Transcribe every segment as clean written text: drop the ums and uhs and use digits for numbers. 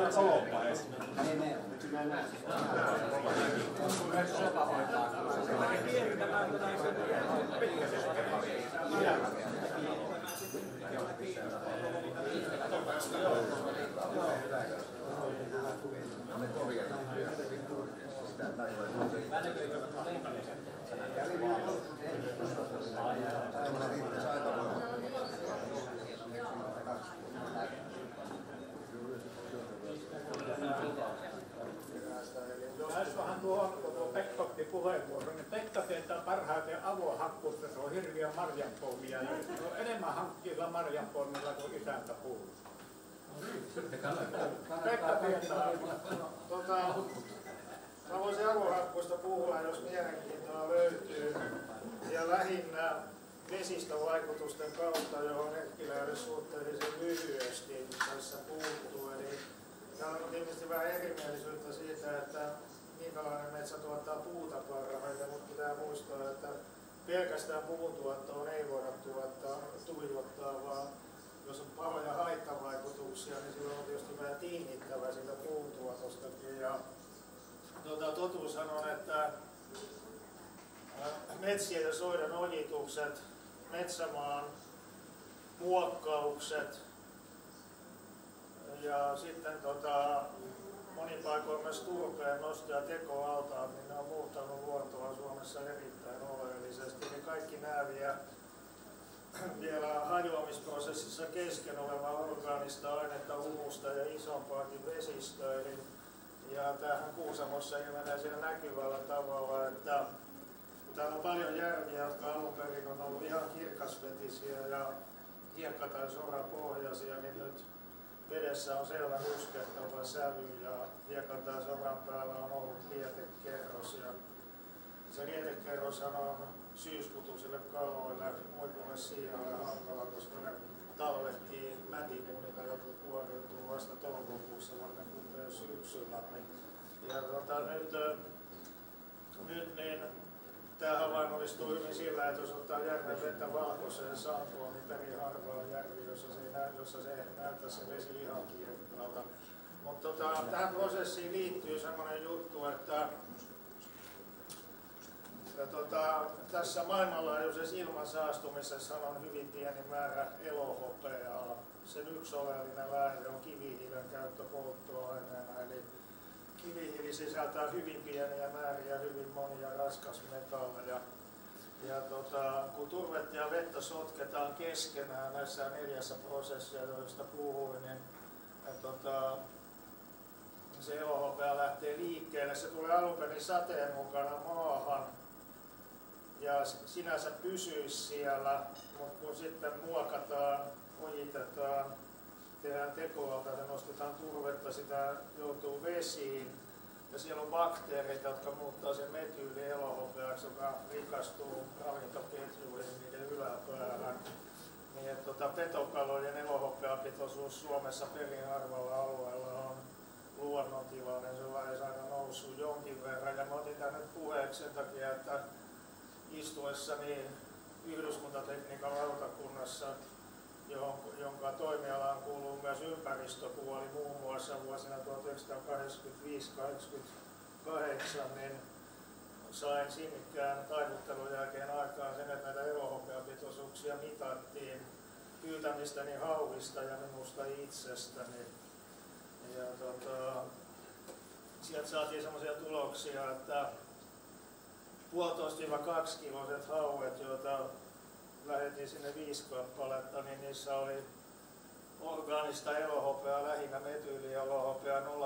Tässähän tuo Pekka otti puheenvuoron, niin Pekka tietää parhaiten avohakkuusta, se on hirviä marjanpoimia ja se on enemmän hankkilla marjanpoimilla kuin isäntä puhuu. Pekka tietää. Mä voisin avohakkuista puhua, jos mielenkiintoa löytyy. Ja lähinnä vesistövaikutusten kautta, johon Erkkiläinen suhteellisen lyhyesti tässä puuttuu. Eli täällä on tietysti vähän erimielisyyttä siitä, että minkälainen metsä tuottaa puuta parhaiten, mutta pitää muistaa, että pelkästään puuntuottoon ei voida tuijottaa, vaan jos on pahoja haittavaikutuksia, niin silloin on tietysti vähän tingittävä siitä puuntuotostakin. Ja totuushan on, että metsien ja soiden ojitukset, metsämaan muokkaukset ja sitten monin paikoin myös turpeen nosto- ja tekoaltaat, niin ne on muuttanut luontoa Suomessa erittäin oleellisesti. Niin kaikki nämä vielä hajoamisprosessissa kesken olevaa orgaanista ainetta, humusta ja isompaakin vesistöihin. Ja tämähän Kuusamossa ilmenee siinä näkyvällä tavalla, että täällä on paljon järviä, jotka alun perin on ollut ihan kirkasvetisiä ja hiekka- tai sorapohjaisia, niin nyt vedessä on selvä ruskehtava sävy ja hiekan tai soran päällä on ollut lietekerros. Ja se lietekerroshan on syyskutuisille kaloille, muikulle siialle hankala, koska ne talvehtii mätimuunilla, jotka kuoriutuu vasta toukokuussa, vaikka kutee syksyllä. Ja nyt niin tämä havainnollistuu hyvin sillä, että jos ottaa järven vettä valkoiseen sankoon, niin perin harva on järvi, jossa se näyttää se vesi ihan kirkkaalta. Mutta tähän prosessiin liittyy sellainen juttu, että tässä maailmanlaajuisessa ilmansaastumisessa on hyvin pieni määrä elohopeaa. Sen yksi oleellinen lähde on kivihiilen käyttö polttoaineena, eli kivihiili sisältää hyvin pieniä määriä, hyvin monia raskasmetalleja. Ja kun turvetta ja vettä sotketaan keskenään näissä 4 prosessissa, joista puhuin, niin se elohopea lähtee liikkeelle. Se tulee alun perin sateen mukana maahan ja sinänsä pysyisi siellä, mutta kun sitten muokataan, ojitetaan, tehdään tekoalta ja nostetaan turvetta, sitä joutuu vesiin. Ja siellä on bakteereita, jotka muuttaa sen metyyli-elohopeaksi, joka rikastuu ravintoketjuihin niiden yläpäähän. Niin, että petokalojen elohopeapitoisuus Suomessa perin harvalla alueella on luonnontilainen, se on lähes aina noussut jonkin verran. Ja mä otin tämän nyt puheeksi sen takia, että istuessani yhdyskuntatekniikan lautakunnassa, jonka toimialaan kuuluu myös ympäristöpuoli muun muassa vuosina 1985-1988, niin sain sinnikkään taivuttelun jälkeen aikaan sen, että näitä elohopeapitoisuuksia mitattiin pyytämistäni hauista ja minusta itsestäni. Ja sieltä saatiin sellaisia tuloksia, että 1,5–2 kiloiset hauet, joita lähetin sinne 5 kappaletta, niin niissä oli orgaanista elohopeaa, lähinnä metyyli-elohopeaa 0,12–0,18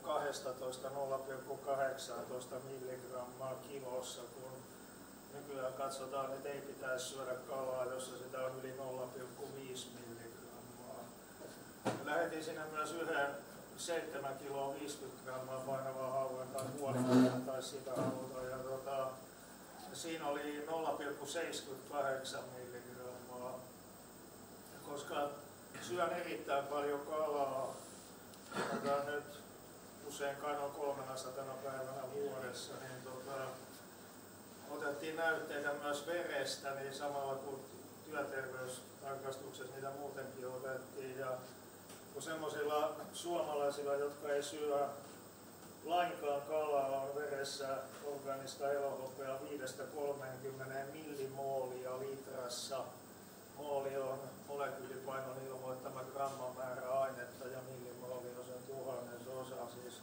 milligrammaa kilossa, kun nykyään katsotaan, että ei pitäisi syödä kalaa, jossa sitä on yli 0,5 milligrammaa. Lähetin sinne myös yhden 7 kiloa 50 grammaa painavan hauen tai huoneella tai sitä haluta. Ja siinä oli 0,78 milligrammaa. Koska syön erittäin paljon kalaa, nyt usein kai noin 300 päivänä vuodessa, niin otettiin näytteitä myös verestä, niin samalla kuin työterveystarkastuksessa niitä muutenkin otettiin. Ja kun semmoisilla suomalaisilla, jotka ei syö lainkaan kalaa, on veressä orgaanista elohopeaa 5-30 millimoolia litrassa. Mooli on molekyylipainon ilmoittama grammamäärä ainetta ja millimooli on sen tuhannesosa, siis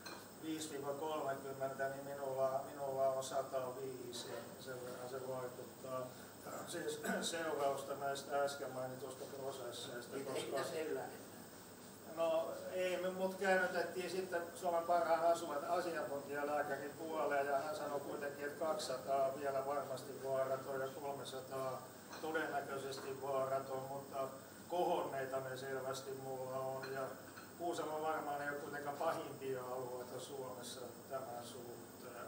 5-30, niin minulla on 105 ja sen verran se vaikuttaa. Siis seurausta näistä äsken mainitusta prosesseista. Koska... No ei, mut käännytettiin sitten Suomen parhaan asiantuntijalääkärin puoleen ja hän sanoi kuitenkin, että 200 on vielä varmasti vaaraton ja 300 todennäköisesti vaaraton, mutta kohonneita ne selvästi mulla on. Ja Kuusamo varmaan ei ole kuitenkaan pahimpia alueita Suomessa tämän suhteen.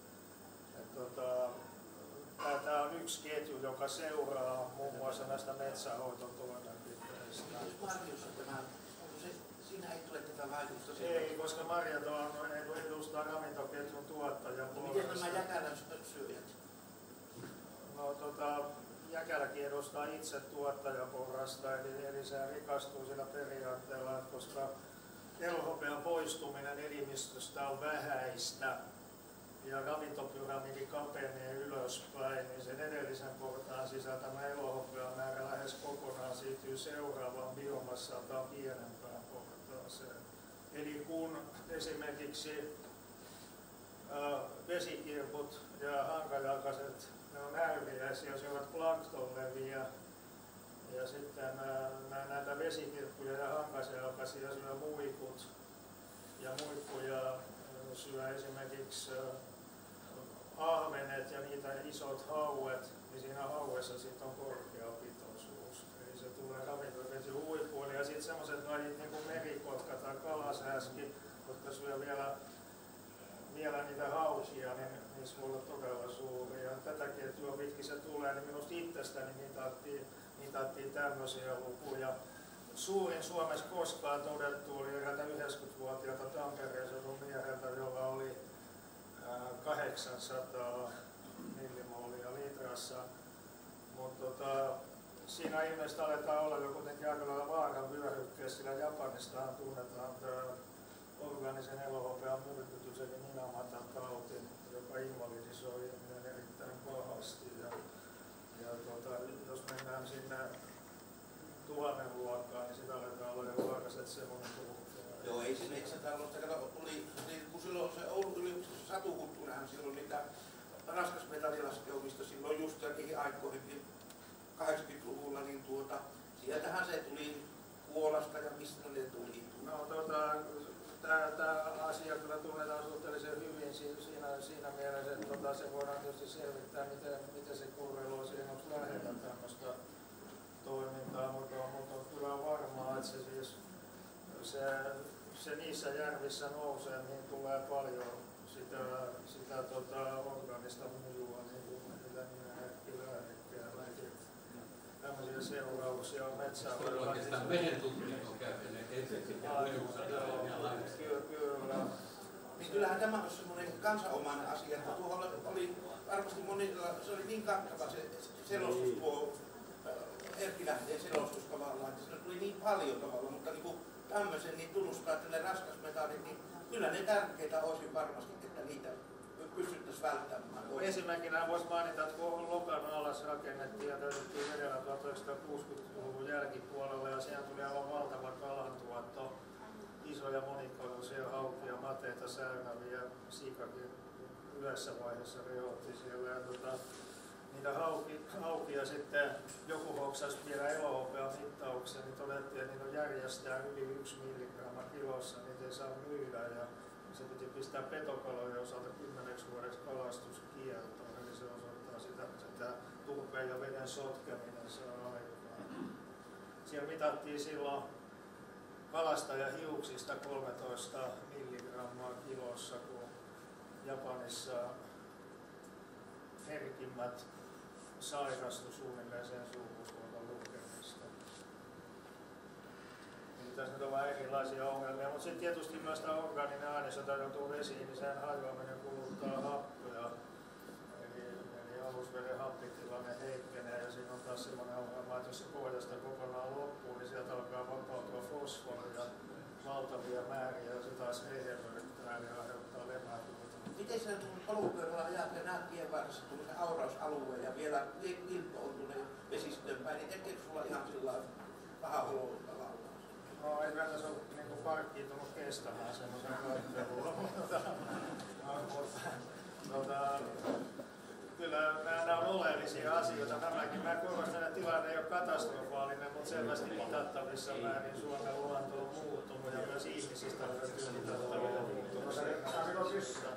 Tämä on yksi ketju, joka seuraa muun muassa näistä metsähoitotoimenpiteistä. Siinä ei tule tätä vaikutusta? Ei, koska marjat edustaa ravintoketjun tuottajan puolesta. Miten nämä jäkälän syöjät? No jäkäläkin edustaa itse tuottajaporrasta, eli se rikastuu sillä periaatteella, että koska elohopean poistuminen elimistöstä on vähäistä ja ravintopyramidi kapenee ylöspäin, niin sen edellisen portaan sisältämä elohopean määrä lähes kokonaan siirtyy seuraavaan biomassaltaan pienempään portaaseen. Eli kun esimerkiksi vesikirput ja hankajalkaiset, ne on äyriäisiä, syövät planktonleviä, ja sitten näitä vesikirppuja ja hankajalkaisia syö muikut, ja muikkuja syö esimerkiksi ahvenet ja niitä isot hauet, niin siinä hauessa sitten on korkea pitoisuus. Eli se tulee ravintoketjun huippuun. Ja sitten sellaiset lajit niin kuin merikotka tai kalasääski, jotka syö vielä niitä haukia, niin niissä voi olla todella suuria. Tätä ketjua pitkin se tulee, niin minusta itsestäni mitattiin tämmöisiä lukuja. Suurin Suomessa koskaan todettu oli eräältä 90-vuotiaalta Tampereen seudun mieheltä, jolla oli 800 millimoolia litrassa. Mutta siinä ilmeisesti aletaan olla jo kuitenkin aika lailla vaaran vyöhykkeessä, sillä Japanistahan tunnetaan tämä orgaanisen elohopean myrkytys eli Minamata-tauti, joka invalidisoi ihminen erittäin pahasti. Jos mennään sinne 1000 luokkaan, niin sitä aletaan olla jo vaaraiset semmoinen puhuttua. Joo, ei se metsätalosta. Kun silloin se Oulun yliopistossa Satukulttuurihan silloin niitä raskasmetallilaskeumista silloin just niihin aikoihin 80-luvulla, niin sieltähän se tuli Kuolasta ja mistä ne tuli? No tämä asia kyllä tunnetaan suhteellisen hyvin siinä mielessä, että se voidaan tietysti selvittää, miten se korreloi siihen, onko lähellä tämmöistä toimintaa, mutta on kyllä varmaa, että se niissä järvissä nousee, niin tulee paljon sitä organista mujua, niin mitä herkkilääkkeellä. Tämmöisiä seurauksia on metsähoidolla. Oikeastaan veden tutkimus on käynyt ensiksi ja Kyllä. Niin kyllähän tämä on semmoinen kansanomainen asia, että tuolla oli varmasti monilla, se oli niin kattava se selostus tuo Erkkilähteen selostus tavallaan, että siinä tuli niin paljon tavallaan, mutta niin kuin tämmöisen niin tunnustaa, että ne raskasmetallit, niin kyllä ne tärkeitä olisi varmasti, että niitä pystyttäisiin välttämään. Esimerkkinä voisi mainita, että kun Lokan alas rakennettiin ja täytettiin vedellä 1960-luvun jälkipuolella ja siihen tuli aivan valtava kalantuotto, isoja monikoloisia haukia, mateita, säynäviä, sikakin yhdessä vaiheessa rehotti siellä. Ja niitä haukia sitten joku hoksasi vielä elohopean mittauksen, niin todettiin, että niitä on järjestää yli 1 milligramma kilossa, niitä ei saa myydä. Ja se piti pistää petokalojen osalta 10 vuodeksi kalastuskieltoon, eli se osoittaa sitä turpeen ja veden sotkeminen saa aikaan. Siellä mitattiin silloin kalastajahiuksista 13 milligrammaa kilossa, kun Japanissa herkimmät sairastu suunnilleen sen sukupuolen lukemista. Tässä nyt on vähän erilaisia ongelmia, mutta sitten tietysti myös tämä orgaaninen aines, jota joutuu vesiin, niin sen hajoaminen kuluttaa happoja. Eli alusveden happitilanne heikkenee ja siinä on taas sellainen ongelma, että jos se pohjasta kokonaan loppuu, niin sieltä alkaa vapautua fosforia. valtavia määriä ja se taas heidelmöittää ja aiheuttaa lemääntymistä. Miten se polkupyörällä ajat ja näet tien varressa tulee se aurausalue ja vielä vilppo on tuonne vesistöön päin, niin etteikö sulla ihan sillä paha olo tavallaan? No ei vielä se ole niin parkkiintunut kestämään semmoisen koettelulla, mutta kyllä nämä on oleellisia asioita. Mä korostan, että tilanne ei ole katastrofaalinen, mutta selvästi mitattavissa määrin Suomen luonto on muuttunut ja myös ihmisistä on löytynyt mitattavia muuttumisia. Saanko kysyä?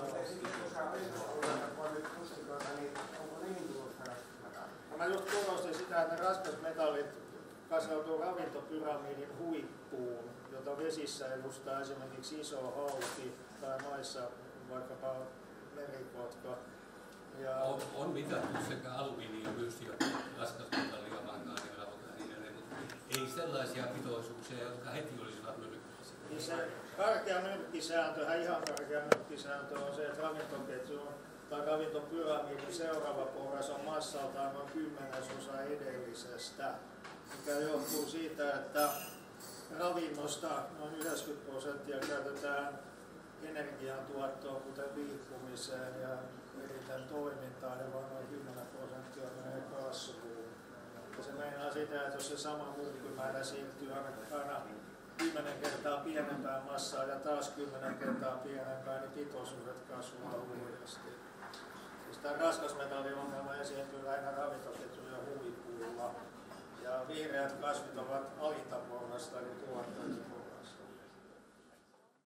Mä just korostin sitä, että ne raskasmetallit kasautuu ravintopyramidin huippuun, jota vesissä edustaa esimerkiksi iso hauki tai maissa vaikkapa merikotka. On mitattu sekä alumiiniumyys ja raskasmetallia, mangaania, rautaania, mutta ei sellaisia pitoisuuksia, jotka heti olisivat myrkyllisiä. Niin se karkea nyrkkisääntö, ihan karkea nyrkkisääntö on se, että ravintoketju tai ravintopyramidin seuraava porras on massaltaan noin 10% edellisestä, mikä johtuu siitä, että ravinnosta noin 90% käytetään energiantuottoon, kuten liikkumiseen ja eriten toimintaan, ja vain noin 10% menee kasvuun. Ja se meinaa sitä, että jos se sama myrkkymäärä siirtyy aina 10 kertaa pienempään massaan ja taas 10 kertaa pienempään, niin pitoisuudet kasvaa uudesti. Siis tämä raskasmetalliongelma esiintyy lähinnä ravintoketjujen huipuilla. Ja vihreät kasvit ovat alintaporrasta, eli tuottajia.